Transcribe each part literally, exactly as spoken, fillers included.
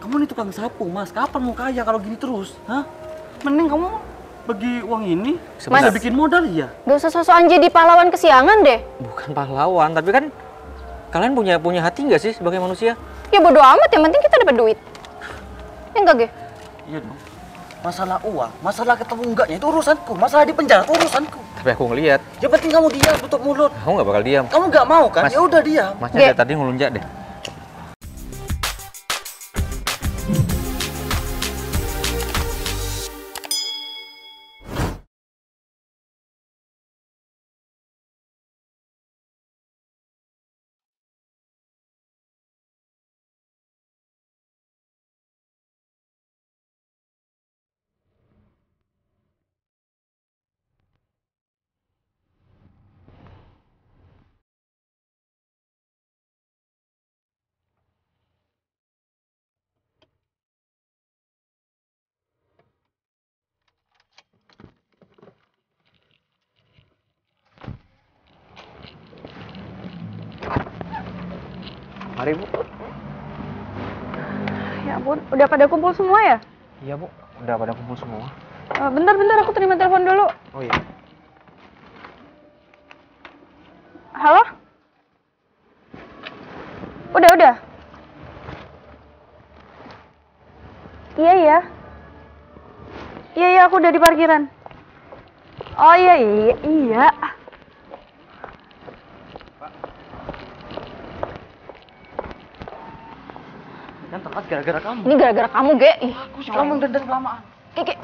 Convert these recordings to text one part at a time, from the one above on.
Kamu nih tukang sapu, Mas. Kapan mau kaya kalau gini terus? Hah? Mending kamu bagi uang ini bisa bikin modal ya. Gak usah sosokan jadi pahlawan kesiangan deh. Bukan pahlawan, tapi kan kalian punya punya hati nggak sih sebagai manusia? Ya bodo amat, yang penting kita dapat duit. Ya enggak, Ge? Iya dong. Masalah uang, masalah ketemu enggaknya itu urusanku. Masalah di penjara itu urusanku. Tapi aku ngelihat. Yang penting kamu diam, tutup mulut. Aku nggak bakal diam. Kamu nggak mau kan? Mas, ya udah diam. Masnya dari tadi ngelunjak deh. Mari, Bu. Ya ampun, udah pada kumpul semua ya? Iya, Bu. Udah pada kumpul semua. Uh, bentar, bentar, aku terima telepon dulu. Oh iya. Halo? Udah, udah. Iya, iya. Iya, iya, aku udah di parkiran. Oh iya, iya, iya. Kan telat gara-gara kamu. Ini gara-gara kamu, Ge. Ih, Aku sih kamu dandan kelamaan. Ge, Ge.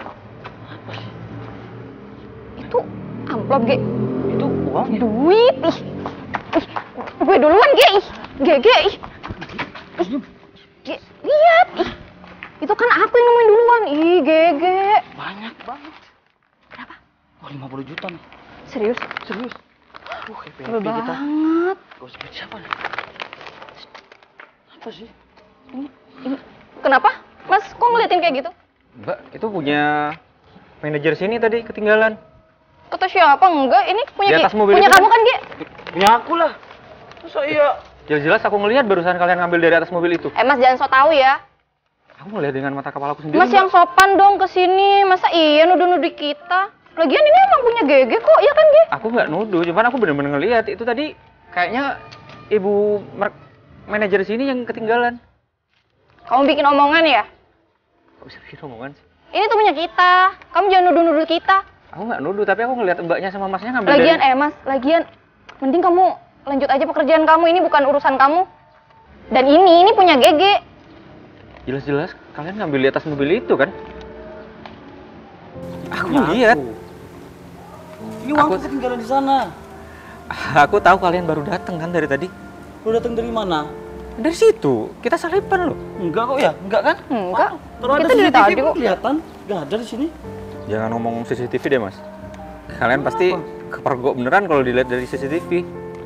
Itu amplop, Ge. Itu uangnya. Duit, ih. Ih, gue duluan, Ge. Ih, Ge, Ge. Ih. Ih. Ge, lihat. Ih. Itu kan aku yang nemuin duluan. Ih, Ge, Ge. Banyak banget. Kenapa? Oh, lima puluh juta nih. Serius? Serius. Aduh, happy Tebel happy kita. banget. Gak usah sebut siapa nih. Apa sih? Ini, ini. Kenapa? Mas, kok ngeliatin kayak gitu? Mbak, itu punya manajer sini tadi ketinggalan. Kata siapa? Enggak, ini punya Di atas Ki- mobil punya itu kamu kan, Ge? Punya aku lah. Masa iya? Jelas-jelas aku ngelihat barusan kalian ngambil dari atas mobil itu. Eh, Mas jangan so tau ya. Aku ngelihat dengan mata kepalaku sendiri. Mas Mbak. yang sopan dong kesini. Masa iya nuduh-nuduh kita? Lagian ini emang punya Gege kok, ya kan, Ge? Aku nggak nuduh, cuman aku bener-bener ngelihat itu tadi kayaknya ibu mer- manajer sini yang ketinggalan. Kamu bikin omongan ya? Kok bisa bikin omongan sih? Ini tuh punya kita. Kamu jangan nuduh-nuduh kita. Aku nggak nuduh, tapi aku ngelihat mbaknya sama masnya ngambil Lagian, dari... eh Mas, lagian mending kamu lanjut aja pekerjaan kamu. Ini bukan urusan kamu. Dan ini, ini punya Gege. Jelas-jelas kalian ngambil di atas mobil itu kan? Aku Punya lihat. aku. Ini uangku Aku- ketinggalan di sana. Aku tahu kalian baru datang kan dari tadi. Lu datang dari mana? Dari situ, kita salipan loh. Enggak kok ya? Enggak kan? Enggak. Kalau ada Kita dari C C T V tadi pun kok. kelihatan. Enggak ada di sini. Jangan ngomong C C T V deh mas. Kalian pasti kepergok beneran kalau dilihat dari C C T V.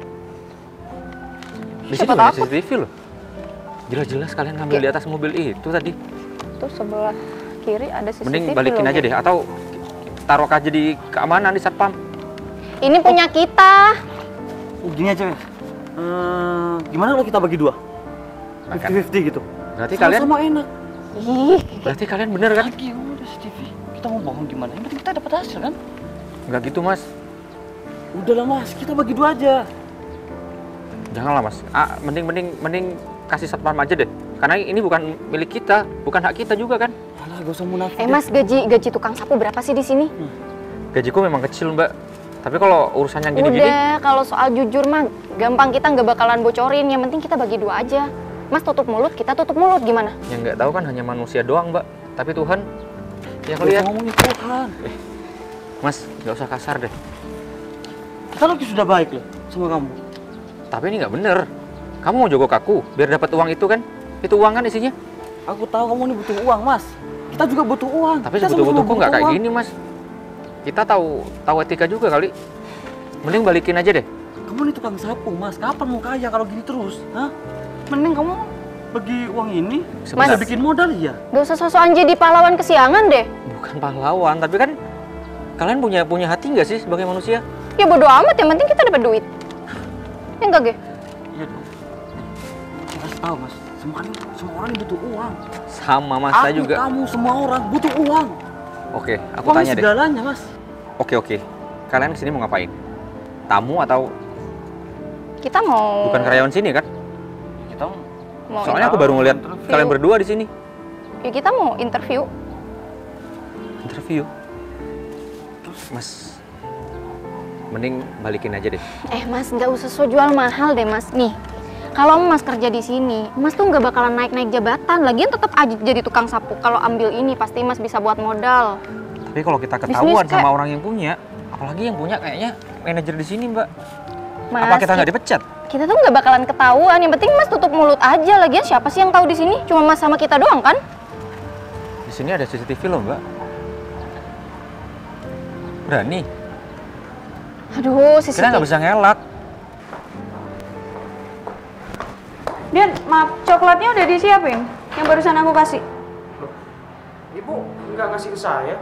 Di sini Siapa ada takut? C C T V loh. Jelas-jelas kalian ngambil di atas mobil itu tadi. Tuh sebelah kiri ada C C T V. Mending balikin loh, aja Ge. deh, atau taruh aja di keamanan di satpam. Ini punya kita. Oh, gini aja, Mas. Eh, gimana kalau kita bagi dua? Makan. lima puluh gitu. Berarti kalian, Sama enak. Ih, berarti kalian bener kan? Lagi udah C C T V. Kita mau bohong gimana? Yang penting kita dapat hasil kan? Nggak gitu mas. Udahlah Mas, kita bagi dua aja. Janganlah mas. Ah, mending mending mending kasih satpam aja deh. Karena ini bukan milik kita, bukan hak kita juga kan. Alah, gak usah munafik. eh deh. Mas, gaji gaji tukang sapu berapa sih di sini? Gajiku memang kecil mbak. Tapi kalau urusan yang gini-gini, Udah, kalau soal jujur mah gampang, kita nggak bakalan bocorin. Yang penting kita bagi dua aja. Mas tutup mulut, kita tutup mulut, gimana? yang nggak tahu kan hanya manusia doang mbak. Tapi Tuhan yang Gak usah lihat. ngomongin Tuhan. Mas, nggak usah kasar deh. Kita lagi sudah baik loh sama kamu. Tapi ini nggak bener. Kamu mau jogok aku biar dapat uang itu kan? Itu uang kan isinya. Aku tahu kamu ini butuh uang, Mas. Kita juga butuh uang. Tapi Kita sebutuh-butuhku sama-sama nggak butuh kayak uang. gini mas. Kita tahu tahu etika juga kali. Mending balikin aja deh. Kamu ini tukang sapu, Mas. Kapan mau kaya kalau gini terus? Hah? Mending kamu bagi uang ini bisa Sebentar. bikin modal ya. Gak usah sosokan jadi pahlawan kesiangan deh. Bukan pahlawan, tapi kan kalian punya punya hati nggak sih sebagai manusia? Ya bodo amat, yang penting kita dapat duit. Ya enggak, Ge? Iya dong. Mas tahu, Mas. Semua kan, semua orang butuh uang. Sama Mas, Aku, saya juga. kamu, semua orang butuh uang. Oke, aku Uang tanya deh. segalanya, Mas. Oke, oke. Kalian kesini mau ngapain? Tamu atau Kita mau... bukan karyawan sini kan? Kita mau Soalnya aku baru ngeliat interview. kalian berdua di sini. Ya, kita mau interview. Interview. Mas, mending balikin aja deh. Eh Mas, nggak usah so jual mahal deh Mas. Nih, kalau Mas kerja di sini, Mas tuh nggak bakalan naik-naik jabatan. Lagian tetap aja jadi tukang sapu. Kalau ambil ini pasti Mas bisa buat modal. Tapi kalau kita ketahuan Bisnis sama kayak- orang yang punya, apalagi yang punya kayaknya manajer di sini, Mbak. Mas, Apa kita nggak dipecat? kita tuh nggak bakalan ketahuan. Yang penting Mas tutup mulut aja. Lagian siapa sih yang tahu di sini? Cuma Mas sama kita doang kan? Di sini ada C C T V loh, Mbak. Berani? Aduh, C C T V. Kita nggak bisa ngelak. Dan maaf, coklatnya udah disiapin yang barusan aku kasih. Ibu nggak ngasih ke saya?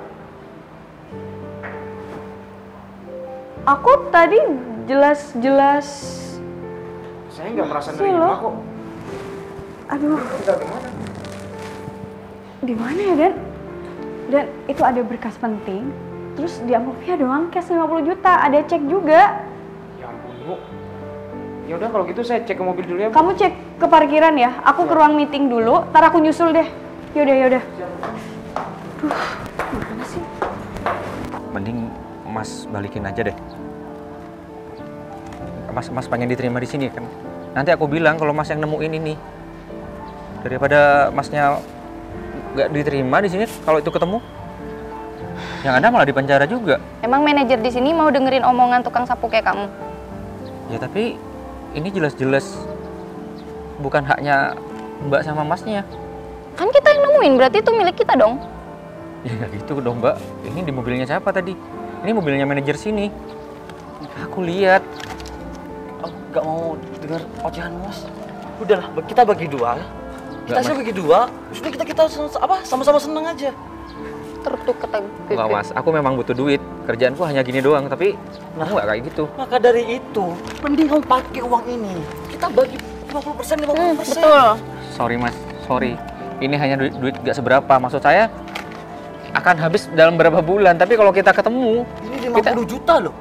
Aku tadi jelas-jelas. Saya nggak merasa Sih, nerima lo. kok. Aduh, Tinggal di mana? di mana ya Dan? Dan itu ada berkas penting. Terus di amplopnya doang cash lima puluh juta, ada cek juga. Ya ampun Bu. Ya udah kalau gitu saya cek ke mobil dulu ya Bu. Kamu cek ke parkiran ya. Aku ke ruang meeting dulu. Ntar aku nyusul deh. Yaudah, yaudah. Duh, gimana sih? Mending Mas balikin aja deh. Mas, Mas pengen diterima di sini kan? Nanti aku bilang kalau Mas yang nemuin ini. Daripada Masnya nggak diterima di sini, kalau itu ketemu, yang ada malah dipenjara juga. Emang manajer di sini mau dengerin omongan tukang sapu kayak kamu? Ya tapi ini jelas-jelas bukan haknya Mbak sama Masnya. Kan kita yang nemuin, berarti itu milik kita dong. Ya nggak gitu dong Mbak. Ini di mobilnya siapa tadi? Ini mobilnya manajer sini. Aku lihat. Oh, nggak mau dengar ocehan, Mas. Udahlah, kita bagi dua. Kita Nggak, sih Mas. bagi dua. Sudah kita kita sen- apa sama-sama seneng aja. Tertuk kata Enggak Mas, aku memang butuh duit. Kerjaanku hanya gini doang, tapi aku nggak kayak gitu. Maka dari itu, mending kamu pakai uang ini. Kita bagi lima puluh persen, lima puluh Hmm, persen. betul. Sorry Mas, sorry. Ini hanya duit, duit gak seberapa. Maksud saya akan habis dalam berapa bulan. Tapi kalau kita ketemu, Ini lima puluh juta loh.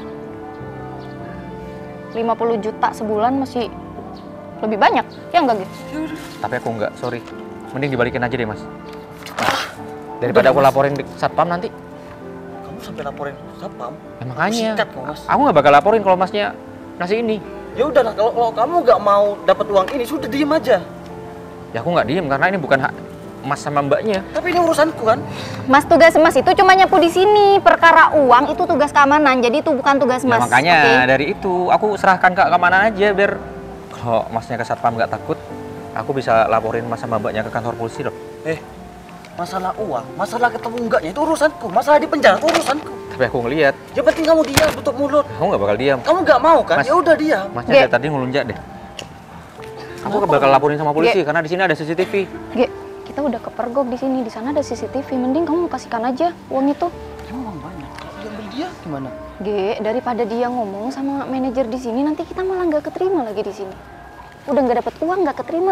lima puluh juta sebulan masih lebih banyak. Ya enggak gitu? tapi aku nggak, sorry. Mending dibalikin aja deh Mas. Daripada aku laporin di satpam nanti. Kamu sampai laporin satpam? Ya makanya. Sikat kok, Mas. Aku nggak bakal laporin kalau Masnya ngasih ini. Ya udahlah, kalau, kalau kamu nggak mau dapat uang ini, sudah diem aja. Ya aku nggak diem karena ini bukan hak Mas sama Mbaknya. Tapi ini urusanku kan. Mas, tugas Mas itu cuma nyapu di sini. Perkara uang itu tugas keamanan. Jadi itu bukan tugas Ya Mas. makanya Oke? dari itu aku serahkan ke keamanan aja biar kalau Masnya ke satpam nggak takut, aku bisa laporin Mas sama Mbaknya ke kantor polisi loh. Eh, masalah uang, masalah ketemu enggaknya itu urusanku. Masalah di penjara itu urusanku. Tapi aku ngeliat, Yang penting kamu diam, tutup mulut. aku nggak bakal diam. Kamu nggak mau kan? Mas. Ya udah diam. Masnya Ge. dari tadi ngelunjak deh. Aku bakal laporin sama polisi karena di sini ada C C T V. Ge, kita udah kepergok di sini. Di sana ada C C T V. Mending kamu kasihkan aja uang itu. Emang uang banyak. Kalau diambil dia gimana? Ge, daripada dia ngomong sama manajer di sini, nanti kita malah nggak keterima lagi di sini. Udah nggak dapet uang, nggak keterima.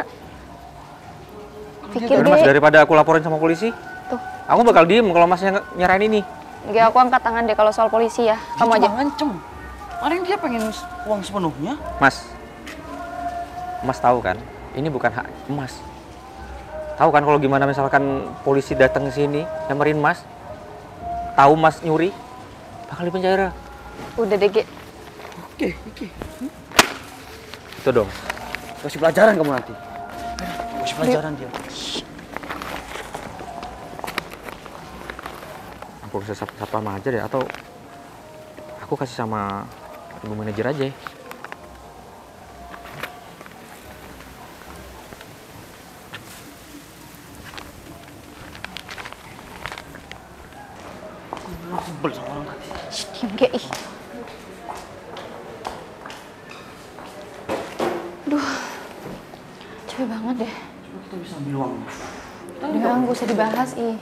Pikir Jadi Mas, Ge, daripada aku laporin sama polisi, tuh. aku bakal diem kalau Masnya nge- nyerahin ini. Ge, aku angkat tangan deh kalau soal polisi ya. Dia Kamu aja. cuma ngancem. Paling dia pengen uang sepenuhnya. Mas, Mas tahu kan, ini bukan hak Mas. Tahu kan kalau gimana misalkan polisi datang ke sini nyamperin Mas, tahu Mas nyuri, bakal dipenjara. Udah deh, Ge. Oke, oke. Itu dong. Kasih pelajaran kamu nanti. Kasih pelajaran dia. Aku bisa sap- satpam aja deh, atau aku kasih sama ibu manajer aja. Sebel sama orang tadi. Shh, diam, Ge. Ih. Duh, capek banget deh. Coba kita bisa ambil uang. Udah, nggak usah dibahas, ih.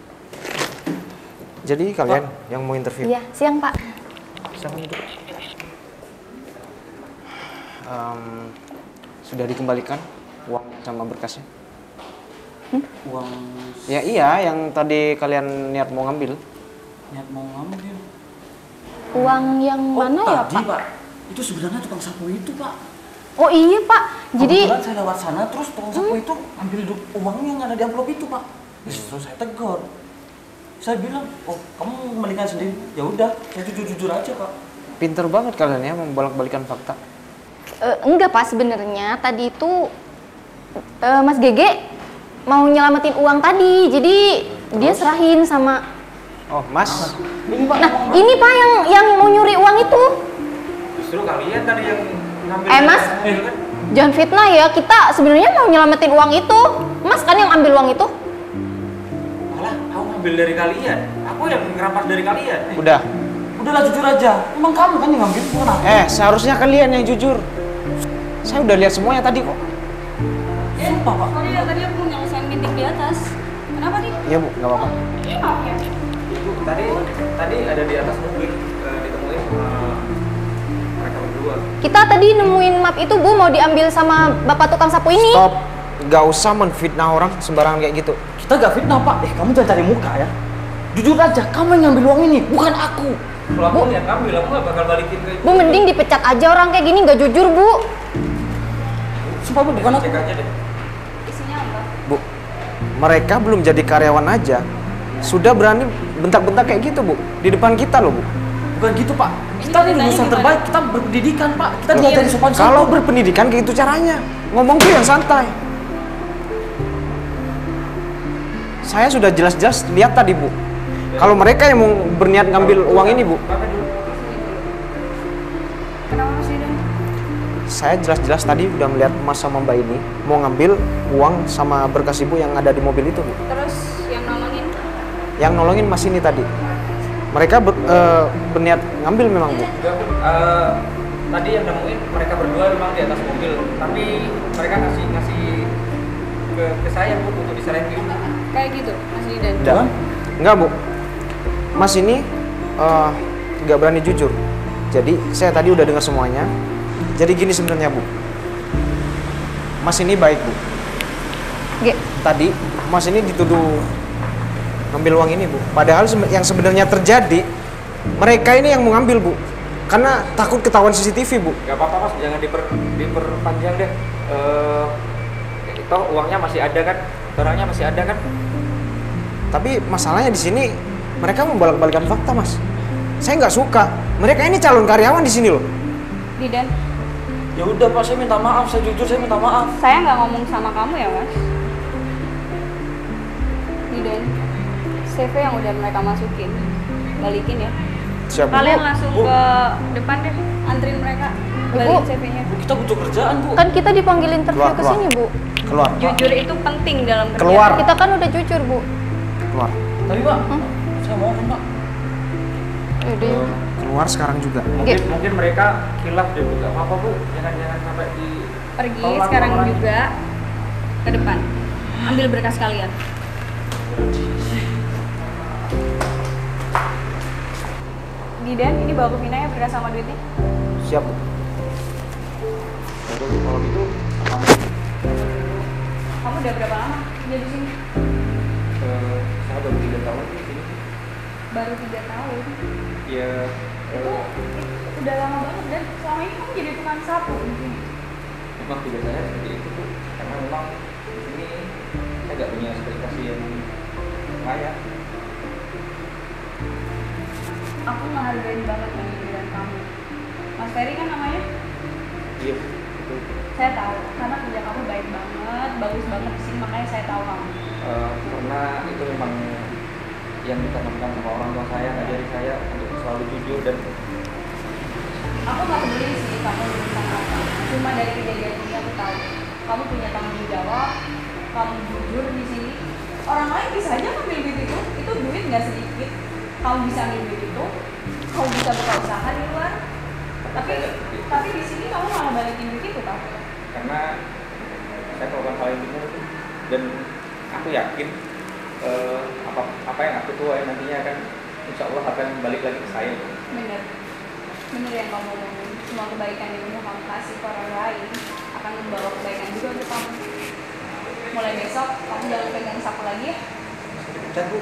Jadi kalian yang mau interview? Iya, siang, Pak. Silakan duduk. Em, sudah dikembalikan uang sama berkasnya? Hmm? Uang... Ya iya, yang tadi kalian niat mau ngambil. Niat mau ngambil? Uang yang oh, mana ya, tadi, Pak? Pak? Itu sebenarnya tukang sapu itu, Pak. Oh iya, Pak. Jadi... Kebetulan saya lewat sana, terus tukang sapu hmm? itu ambil uang yang ada di amplop itu, Pak. Terus hmm. saya tegur. Saya bilang, oh kamu kembalikan sendiri. Ya udah, saya jujur-jujur aja, Pak. Pinter banget kalian ya membolak-balikan fakta. Uh, enggak, Pak. Sebenarnya tadi itu uh, Mas Gege mau nyelamatin uang tadi. Jadi terus? Dia serahin sama... Oh, Mas. Ini, Pak. Nah, ini Pak yang yang mau nyuri uang itu. Justru kalian tadi yang ngambil. Eh, Mas. Eh, kan? Jangan fitnah ya. Kita sebenarnya mau nyelamatin uang itu. Mas kan yang ambil uang itu. Malah aku ngambil dari kalian. Aku yang ngerampas dari kalian. Udah. Udahlah jujur aja. Emang kamu kan yang ngambil, bukan aku. Eh, seharusnya kalian yang jujur. Saya udah lihat semuanya tadi kok. Eh, sumpah, Pak. Sorry ya, tadi aku mau nyelesain meeting di atas. Kenapa nih? Iya, Bu, nggak apa-apa. Iya, maaf ya. Ibu, tadi tadi ada di atas mobil uh, ditemuin sama mereka berdua. Kita tadi nemuin map itu, Bu, mau diambil sama bapak tukang sapu ini. Stop. Gak usah menfitnah orang sembarangan kayak gitu. Kita gak fitnah, Pak. Eh, kamu jangan cari muka ya. Jujur aja, kamu yang ngambil uang ini, bukan aku. Kalau aku yang ngambil, aku gak bakal balikin ke ibu. Bu, mending dipecat aja orang kayak gini, gak jujur, Bu. Sumpah, Bu, bukan aku. Cek aja deh. Isinya apa? Bu, mereka belum jadi karyawan aja sudah berani bentak-bentak kayak gitu, Bu. Di depan kita loh, Bu. Bukan gitu, Pak. Kita ini lulusan terbaik, kita berpendidikan, Pak. Kita Loh, diajari sopan santun. kalau berpendidikan kayak gitu caranya. Ngomong tuh yang santai. Saya sudah jelas-jelas lihat tadi, Bu. Kalau mereka yang mau berniat ngambil uang ini, Bu. Kenapa Mas Ridan? Saya jelas-jelas tadi udah melihat Mas sama Mbak ini mau ngambil uang sama berkas Ibu yang ada di mobil itu, Bu. Terus yang nolongin? Yang nolongin Mas ini tadi. Mereka ber, uh, berniat ngambil memang, Bu. Enggak, Bu. Uh, tadi yang nemuin mereka berdua memang di atas mobil, tapi mereka ngasih ngasih ke, ke saya, Bu, untuk diserahin ke ibu. Kayak gitu, Mas Ridan? Enggak. Enggak, Bu. Mas ini uh, nggak berani jujur. Jadi saya tadi udah dengar semuanya. Jadi gini sebenarnya, Bu. Mas ini baik, Bu. G. Tadi Mas ini dituduh ngambil uang ini, Bu. Padahal yang sebenarnya terjadi, mereka ini yang mau ngambil, Bu. Karena takut ketahuan C C T V, Bu. Gak apa-apa, Mas, jangan diper, diperpanjang deh. Uh, itu uangnya masih ada kan? Barangnya masih ada kan? Tapi masalahnya di sini mereka membolak-balikan fakta, Mas. Saya nggak suka. Mereka ini calon karyawan di sini loh. Ridan, Ya udah, Pak, saya minta maaf. Saya jujur, saya minta maaf. saya nggak ngomong sama kamu ya, Mas. Ridan, C V yang udah mereka masukin, balikin ya. Siap, Bu. Kalian langsung Bu. ke depan deh, anterin mereka. Balikin C V-nya. Bu, kita butuh kerjaan, Bu. Kan kita dipanggil interview Keluar, ke keluar. sini, Bu. Keluar. Jujur itu penting dalam kerjaan. Keluar. Kita kan udah jujur, Bu. Keluar. Tapi, Pak, Hmm? saya mohon, Pak. Yaudah, yuk. Keluar sekarang juga. Mungkin Oke. mungkin mereka kilaf deh, Bu. Gak apa-apa, Bu. Jangan-jangan sampai di Pergi tolak sekarang orang. juga ke depan. Ambil berkas kalian. Didan, ini bawa ke Vina ya berkas sama duitnya. Siap, Bu. Yaudah, Bu, kalau gitu Kamu udah berapa lama kerja di sini? uh, saya baru tiga tahun di sini. Baru tiga tahun. Ya, Itu uh, udah lama banget dan selama ini kamu jadi tukang sapu di sini. memang tugas saya seperti itu, Bu. Karena memang di sini saya nggak punya spesifikasi yang layak. Aku menghargai banget pendidikan kamu. Mas Ferry kan namanya? Iya, betul. Saya tahu karena kerja kamu baik banget, bagus banget di sini makanya saya tahu kamu. Uh, karena itu memang yang ditanamkan sama orang tua saya, ngajari saya untuk selalu jujur dan Aku nggak peduli sih kamu lulusan apa. Cuma dari kejadian ini aku tahu kamu punya tanggung jawab, kamu jujur di sini. Orang lain bisa aja ngambil duit itu, itu duit nggak sedikit. Kamu bisa ambil duit itu, kamu bisa buka usaha di luar. Tapi tapi di sini kamu malah balikin duit itu tau? karena saya melakukan hal yang benar itu dan aku yakin uh, apa apa yang aku tuai nantinya akan insya Allah akan balik lagi ke saya. Bener, bener yang kamu ngomongin. Semua kebaikan yang mau kamu kasih ke orang lain akan akan membawa kebaikan juga untuk kamu. Mulai besok kamu jangan pegang sapu lagi ya. Dipecat, Bu.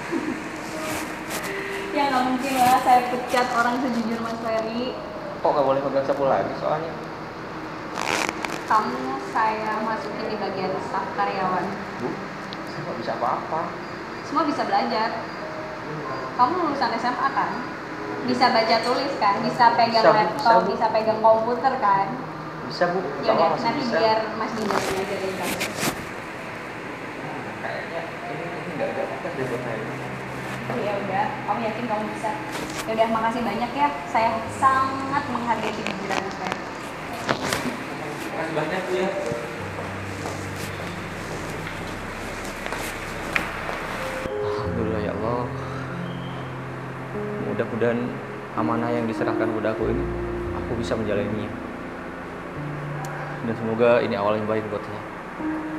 Ya nggak mungkin lah saya pecat orang sejujur Mas Ferry. Kok nggak boleh pegang sapu lagi soalnya? Kamu saya masukin di bagian staf karyawan. Bu, saya nggak bisa apa-apa. Semua bisa belajar. Kamu lulusan S M A kan? Bisa baca tulis kan? Bisa pegang Bisa, Bu. laptop, Bisa, Bu. bisa pegang komputer kan? Bisa, Bu. Ya udah, Sama masih nanti bisa. biar Mas Dinda yang ngajarin kamu. Kayaknya ini ini nggak ada apa deh buat saya. Oh ya udah, kamu yakin kamu bisa? Ya udah, makasih banyak ya. Saya sangat menghargai kejujuran Mas Ferry. Makasih banyak Bu ya. Alhamdulillah ya Allah. Mudah-mudahan amanah yang diserahkan kepada aku ini, aku bisa menjalaninya. Dan semoga ini awal yang baik buat lo.